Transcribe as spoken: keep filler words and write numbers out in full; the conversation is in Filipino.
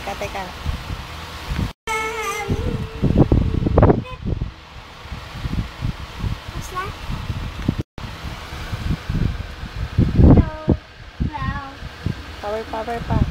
Teka, teka. What's that? Hello. Hello. Power, power pa.